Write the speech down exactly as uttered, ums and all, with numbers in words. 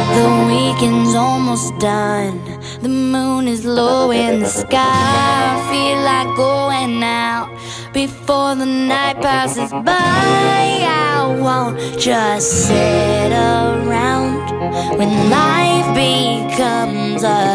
The weekend's almost done. The moon is low in the sky. I feel like going out before the night passes by. I won't just sit around when life becomes a